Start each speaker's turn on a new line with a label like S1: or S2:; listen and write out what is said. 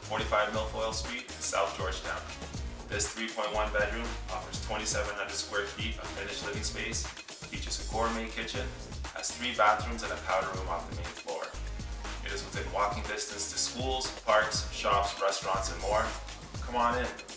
S1: 45 Milfoil Street in South Georgetown. This 3.1 bedroom offers 2,700 square feet of finished living space, features a gourmet kitchen, has 3 bathrooms and a powder room off the main floor. It is within walking distance to schools, parks, shops, restaurants, and more. Come on in.